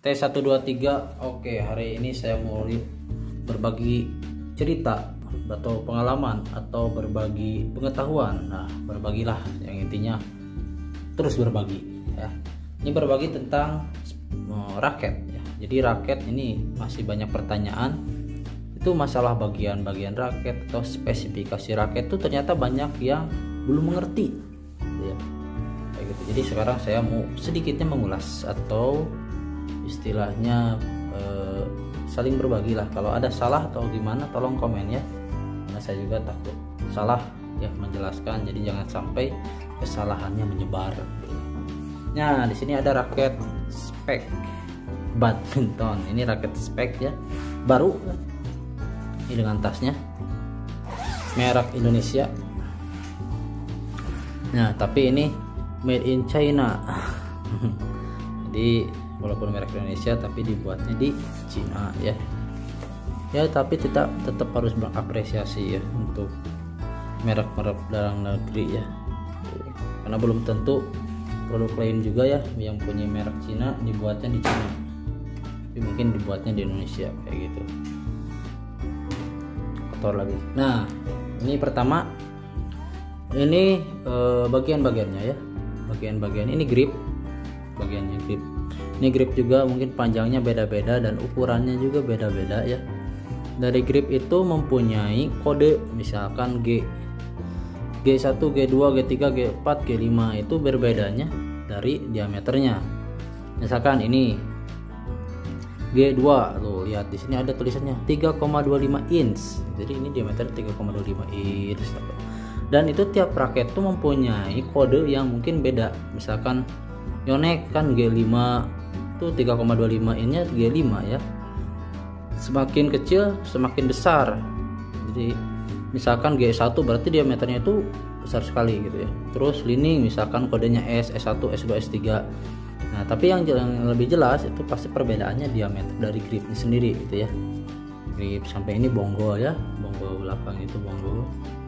T123. Oke, hari ini saya mau berbagi cerita atau pengalaman atau berbagi pengetahuan. Nah, berbagilah yang intinya terus berbagi ya. Ini berbagi tentang raket ya. Jadi raket ini masih banyak pertanyaan. Itu masalah bagian-bagian raket atau spesifikasi raket itu ternyata banyak yang belum mengerti ya. Kayak gitu. Jadi sekarang saya mau sedikitnya mengulas atau istilahnya saling berbagi lah. Kalau ada salah atau gimana tolong komen ya, karena saya juga takut salah ya menjelaskan, jadi jangan sampai kesalahannya menyebar. Nah, di sini ada raket spek badminton. Ini raket spek ya, baru ini dengan tasnya merek Indonesia. Nah, tapi ini made in China. Jadi walaupun merek Indonesia tapi dibuatnya di Cina ya. Ya, tapi tetap harus mengapresiasi ya untuk merek-merek dalam negeri ya. Karena belum tentu produk lain juga ya yang punya merek Cina dibuatnya di Cina. Tapi mungkin dibuatnya di Indonesia kayak gitu. Kotor lagi. Nah, ini pertama ini bagian-bagiannya ya. Bagian-bagian ini grip. Bagiannya grip. Ini grip juga mungkin panjangnya beda-beda dan ukurannya juga beda-beda ya. Dari grip itu mempunyai kode, misalkan G1, G2, G3, G4, G5 itu berbedanya dari diameternya. Misalkan ini G2, tuh lihat di sini ada tulisannya 3,25 inch. Jadi ini diameter 3,25 inch. Dan itu tiap raket tuh mempunyai kode yang mungkin beda. Misalkan Yonex kan G5 itu 3,25 innya G5 ya. Semakin kecil semakin besar. Jadi misalkan G1 berarti diameternya itu besar sekali gitu ya. Terus lining misalkan kodenya S, S1, S2, S3. Nah, tapi yang lebih jelas itu pasti perbedaannya diameter dari gripnya sendiri gitu ya. Grip sampai ini bonggol ya, bonggol belakang itu bonggol.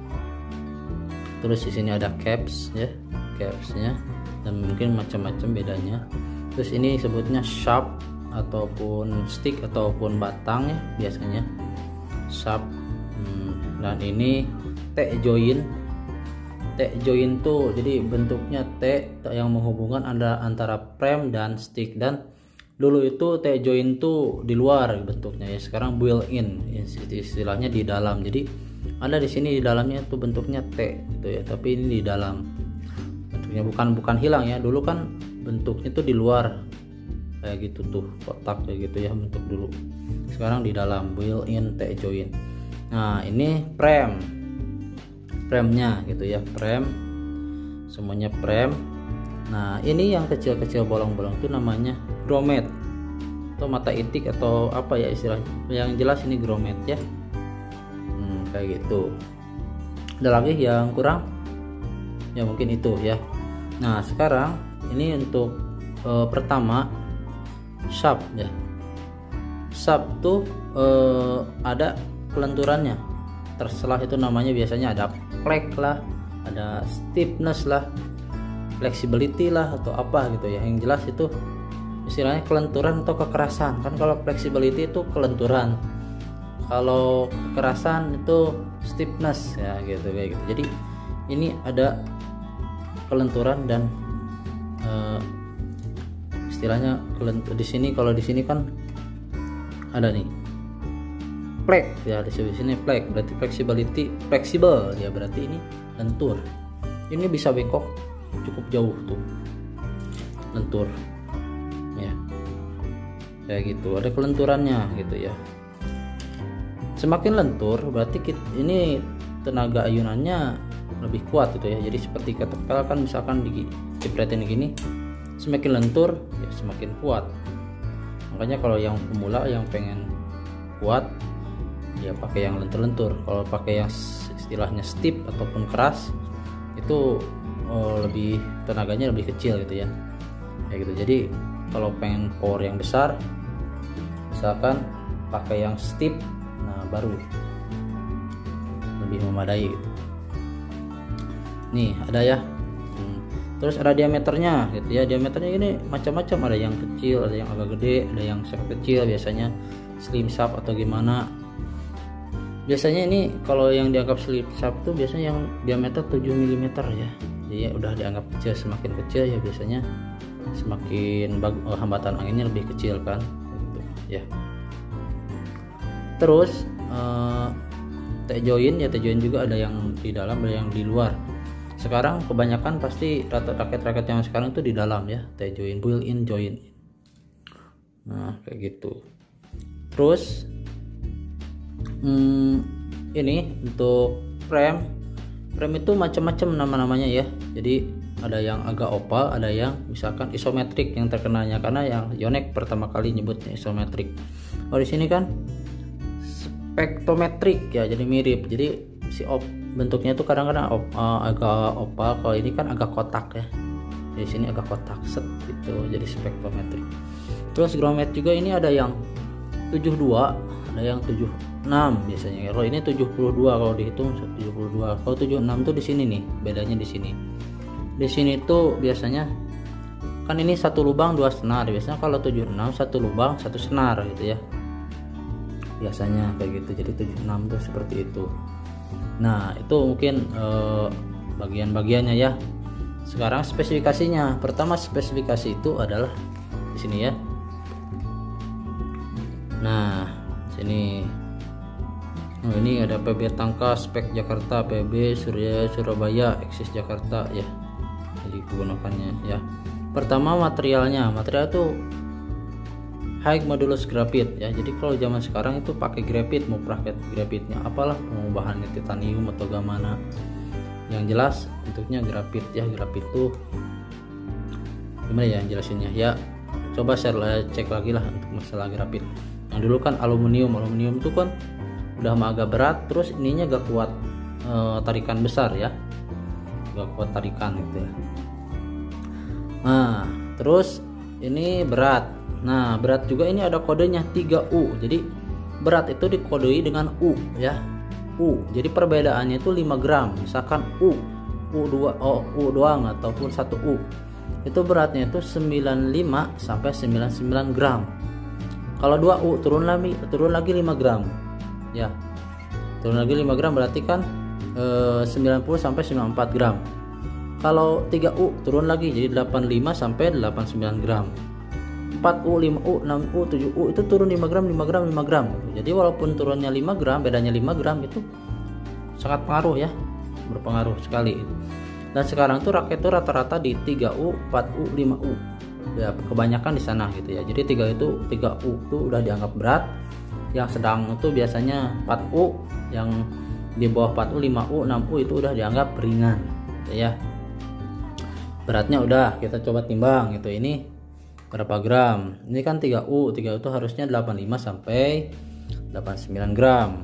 Terus di sini ada caps ya, capsnya dan mungkin macam-macam bedanya. Terus ini sebutnya sharp ataupun stick ataupun batang ya biasanya sharp. Dan ini T joint. T joint tuh jadi bentuknya T yang menghubungkan antara frame dan stick, dan dulu itu T joint tuh di luar bentuknya ya, sekarang built in istilahnya di dalam. Jadi ada di sini di dalamnya tuh bentuknya T gitu ya, tapi ini di dalam bentuknya bukan hilang ya. Dulu kan bentuknya tuh di luar kayak gitu tuh, kotak kayak gitu ya bentuk dulu. Sekarang di dalam built in T joint. Nah, ini frame-nya gitu ya, frame semuanya frame. Nah, ini yang kecil-kecil bolong-bolong itu namanya grommet atau mata itik atau apa ya istilahnya. Yang jelas ini grommet ya. Kayak gitu. Ada lagi yang kurang? Ya mungkin itu ya. Nah, sekarang ini untuk pertama sharp ya. Sharp tuh ada kelenturannya. Terselah itu namanya biasanya ada plek lah, ada stiffness lah, flexibility lah atau apa gitu ya. Yang jelas itu istilahnya kelenturan atau kekerasan. Kan kalau flexibility itu kelenturan, kalau kekerasan itu stiffness ya gitu kayak gitu. Jadi ini ada kelenturan dan istilahnya kelentur di sini. Kalau di sini kan ada nih plek ya, di sini plek berarti flexibility, fleksibel ya berarti ini lentur. Ini bisa bengkok cukup jauh tuh lentur ya kayak gitu, ada kelenturannya gitu ya. Semakin lentur berarti ini tenaga ayunannya lebih kuat gitu ya. Jadi seperti ketepel kan misalkan dijepretin gini, semakin lentur ya semakin kuat. Makanya kalau yang pemula yang pengen kuat ya pakai yang lentur-lentur. Kalau pakai yang istilahnya stiff ataupun keras itu lebih tenaganya lebih kecil gitu ya. Kayak gitu. Jadi kalau pengen power yang besar misalkan pakai yang stiff, nah baru lebih memadai gitu. Nih ada ya. Terus ada diameternya gitu ya. Diameternya ini macam-macam, ada yang kecil, ada yang agak gede, ada yang sangat kecil, biasanya slim shap atau gimana. Biasanya ini kalau yang dianggap slim shap itu biasanya yang diameter 7 mm ya. Jadi udah dianggap kecil, semakin kecil ya biasanya semakin hambatan anginnya lebih kecil kan gitu ya. Terus T-joint ya, T-joint juga ada yang di dalam, ada yang di luar. Sekarang kebanyakan pasti raket-raket yang sekarang itu di dalam ya, T-joint, built-in joint. Nah kayak gitu. Terus ini untuk frame itu macam-macam nama-namanya ya. Jadi ada yang agak oval, ada yang misalkan isometrik yang terkenalnya, karena yang Yonex pertama kali nyebutnya isometrik. Oh di sini kan spektrometrik ya, jadi mirip. Jadi bentuknya itu kadang-kadang agak oval, kalau ini kan agak kotak ya. Di sini agak kotak set gitu, jadi spektrometrik. Terus grommet juga ini ada yang 72, ada yang 76 biasanya. Kalau ini 72 kalau dihitung 72. Kalau 76 tuh di sini nih, bedanya di sini. Di sini tuh biasanya kan ini satu lubang 2 senar. Biasanya kalau 76 satu lubang 1 senar gitu ya. Biasanya kayak gitu. Jadi 76 tuh seperti itu. Nah, itu mungkin bagian-bagiannya ya. Sekarang spesifikasinya. Pertama spesifikasi itu adalah di sini ya. Nah, sini. Oh, ini ada PB Tangkas, spek Jakarta, PB Surabaya, eksis Jakarta ya. Jadi kegunakannya ya. Pertama material itu high modulus grafit ya. Jadi kalau zaman sekarang itu pakai grafit, mau praktek grafitnya apalah, mau bahannya titanium atau gimana. Yang jelas bentuknya grafit ya. Grafit tuh gimana ya jelasinnya ya. Coba saya cek lagi lah untuk masalah grafit. Yang dulu kan aluminium itu kan udah agak berat, terus ininya gak kuat tarikan besar ya, gak kuat tarikan gitu ya. Nah terus ini berat. Nah berat juga ini ada kodenya 3U. Jadi berat itu dikodoi dengan U ya, U. Jadi perbedaannya itu 5 gram. Misalkan U doang ataupun 1U, itu beratnya itu 95 sampai 99 gram. Kalau 2U turun lagi 5 gram ya, turun lagi 5 gram berarti kan 90 sampai 94 gram. Kalau 3U turun lagi jadi 85 sampai 89 gram. 4U, 5U, 6U, 7U itu turun 5 gram. Jadi walaupun turunnya 5 gram, bedanya 5 gram itu sangat pengaruh ya, berpengaruh sekali. Dan sekarang tuh raket tuh rata-rata di 3U, 4U, 5U. Ya kebanyakan di sana gitu ya. Jadi 3U itu udah dianggap berat. Yang sedang itu biasanya 4U, yang di bawah 4U, 5U, 6U itu udah dianggap ringan gitu ya. Beratnya udah kita coba timbang gitu. Ini berapa gram? Ini kan 3U itu harusnya 85 sampai 89 gram.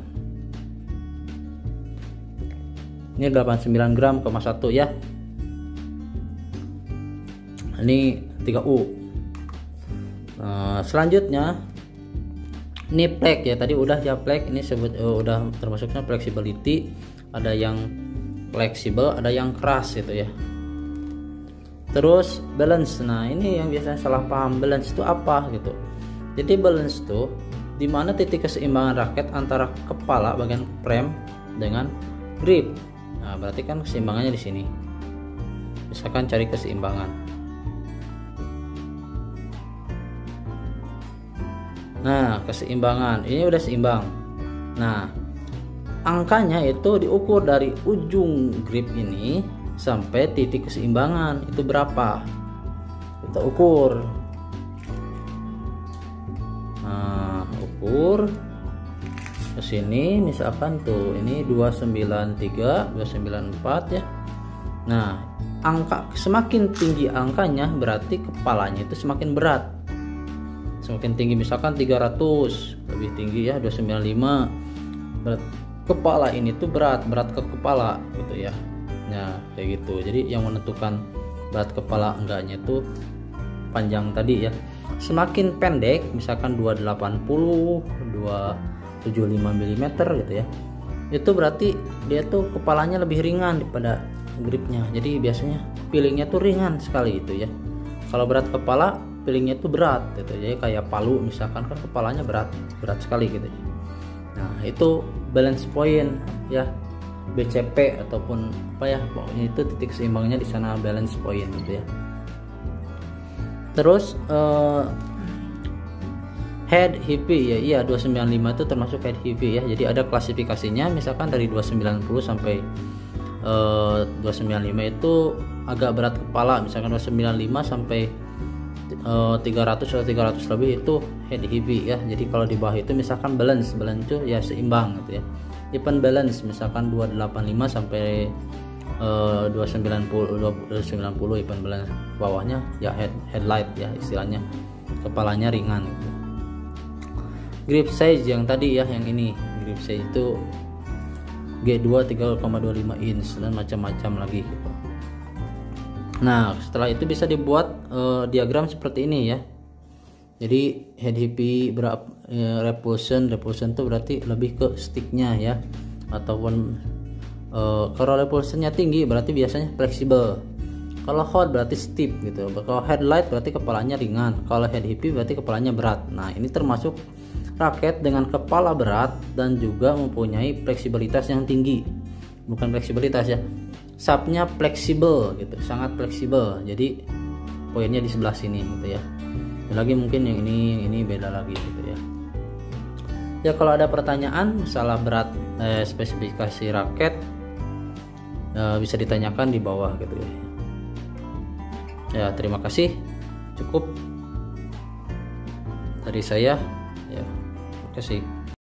Ini 89 gram, 1 ya. Ini 3U. Selanjutnya ini plek ya, tadi udah ya plek. Ini udah termasuknya flexibility. Ada yang fleksibel, ada yang keras gitu ya. Terus balance. Nah ini yang biasanya salah paham, balance itu apa gitu. Jadi balance itu dimana titik keseimbangan raket antara kepala bagian frame dengan grip. Nah berarti kan keseimbangannya di sini. Misalkan cari keseimbangan. Nah keseimbangan ini udah seimbang. Nah angkanya itu diukur dari ujung grip ini sampai titik keseimbangan itu berapa, kita ukur. Nah ukur ke sini misalkan tuh ini 293 294 ya. Nah angka semakin tinggi angkanya berarti kepalanya itu semakin berat. Semakin tinggi misalkan 300 lebih tinggi ya, 295 berat kepala ini tuh berat ke kepala gitu ya. Nah kayak gitu. Jadi yang menentukan berat kepala enggaknya itu panjang tadi ya. Semakin pendek misalkan 280 275 mm gitu ya, itu berarti dia tuh kepalanya lebih ringan daripada gripnya. Jadi biasanya feelingnya tuh ringan sekali itu ya. Kalau berat kepala feelingnya tuh berat gitu. Jadi kayak palu misalkan kan kepalanya berat sekali gitu. Nah itu balance point ya, BCP ataupun apa ya, pokoknya itu titik seimbangnya di sana, balance point gitu ya. Terus head heavy ya, iya 295 itu termasuk head heavy ya. Jadi ada klasifikasinya, misalkan dari 290 sampai 295 itu agak berat kepala, misalkan 295 sampai 300 atau 300 lebih itu head heavy ya. Jadi kalau di bawah itu misalkan balance itu ya seimbang gitu ya. Even balance misalkan 285 sampai 290 even balance, bawahnya ya headlight ya istilahnya, kepalanya ringan gitu. Grip size yang tadi ya, yang ini grip size itu G2 3,25 inch dan macam-macam lagi gitu. Nah setelah itu bisa dibuat diagram seperti ini ya. Jadi head heavy berapa repulsion itu berarti lebih ke sticknya ya, ataupun kalau repulsionnya tinggi berarti biasanya fleksibel, kalau hot berarti stiff gitu, kalau headlight berarti kepalanya ringan, kalau head heavy berarti kepalanya berat. Nah ini termasuk raket dengan kepala berat dan juga mempunyai fleksibilitas yang tinggi, bukan fleksibilitas ya, subnya fleksibel gitu, sangat fleksibel. Jadi poinnya di sebelah sini gitu ya. Lagi mungkin yang ini beda lagi gitu ya. Ya kalau ada pertanyaan masalah berat spesifikasi raket bisa ditanyakan di bawah gitu ya. Ya terima kasih, cukup dari saya ya. Terima kasih.